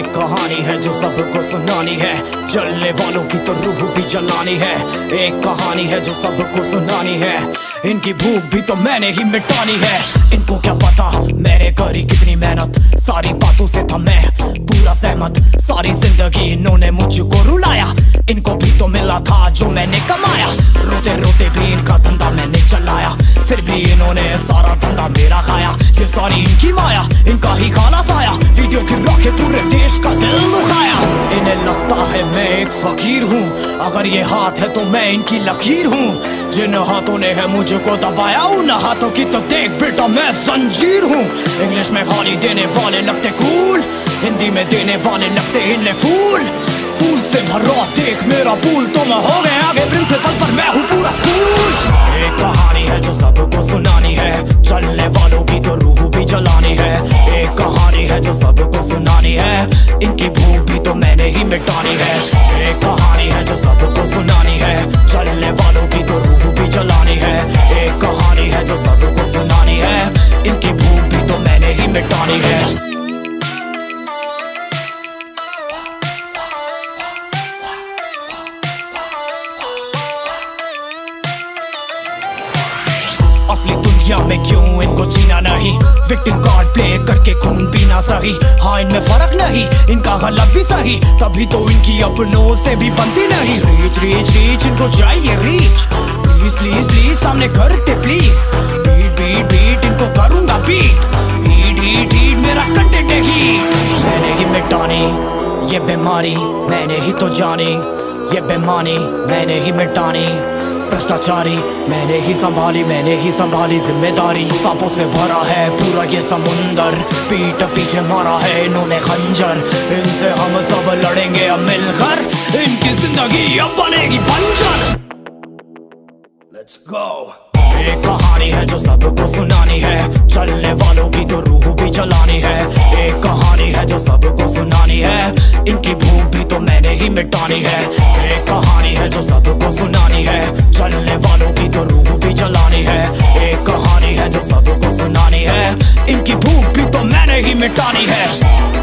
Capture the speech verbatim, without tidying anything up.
कहानी है जो सबको सुनानी है, जलने वालों की तो रूह भी जलानी है। एक कहानी है जो सबको सुनानी है, इनकी भूख भी तो मैंने ही मिटानी है। इनको क्या पता मैंने करी कितनी मेहनत, सारी बातों से था मैं पूरा सहमत। सारी जिंदगी इन्होंने मुझको रुलाया, इनको भी तो मिला था जो मैंने कमाया। रोते रोते भी इनका धंधा मैंने चलाया, फिर भी इन्होंने सारा धंधा मेरा खाया। ये सारी इनकी माया, इनका ही काला साया, वीडियो गिरा के पूरे देश का दिल दुखाया। इन्हें लगता है मैं एक फकीर हूँ, अगर ये हाथ है तो मैं इनकी लकीर हूँ। जिन हाथों ने है मुझको दबाया, उन हाथों की तो देख बेटा मैं जंजीर हूँ। इंग्लिश में गाली देने वाले लगते कूल, हिंदी में देने वाले लगते इन्हें फूल। फूल से भरा देख मेरा पूल, तो मैं हो गया आगे प्रिंसिपल पर मैं हूँ पूरा स्कूल। एक कहानी है जो सबको सुनानी है, चलने वालों की तो रूह भी जलानी है। एक कहानी है जो सबको सुनानी है, इनकी भूख भी तो मैंने ही मिटानी है। एक कहानी है जो सबको सुनानी है, चलने वालों की तो रूह भी जलानी है। एक कहानी है जो सबको सुनानी है, इनकी भूख भी तो मैंने ही मिटानी है। असली दुनिया में क्यों इनको जीना नहीं, विक्टिम कार्ड प्ले करके खून पीना सही। हाँ इनमें फर्क नहीं, इनका गलत भी सही, तभी तो इनकी अपनों से भी बनती नहीं। रीच रीच रीच इनको चाहिए रीच, प्लीज प्लीज प्लीज सामने करते प्लीज। बीट बीट बीट इनको करूंगा बीट, हीट हीट हीट मेरा कंटेंट है हीट। मैंने ही मिटानी ये बीमारी, मैंने ही तो जानी ये बेमानी, मैंने ही मिटानी भ्रष्टाचारी। मैंने ही संभाली मैंने ही संभाली जिम्मेदारी। सांपों से भरा है पूरा ये समुंदर, पीठ पीछे मारा है इन्होंने खंजर। इनसे हम सब लड़ेंगे अब मिलकर, इनकी जिंदगी अब बनेगी बंजर। Let's go। एक कहानी है जो सबको सुनानी है, चलने वालों की तो रूह भी जलानी है। एक कहानी है जो सबको सुनानी है, इनकी भूख भी तो मैंने ही मिटानी है। एक कहानी है जो सबको सुनानी है, चलने वालों की तो रूह भी जलानी है। एक कहानी है जो सबको सुनानी है, इनकी भूख भी तो मैंने ही मिटानी है।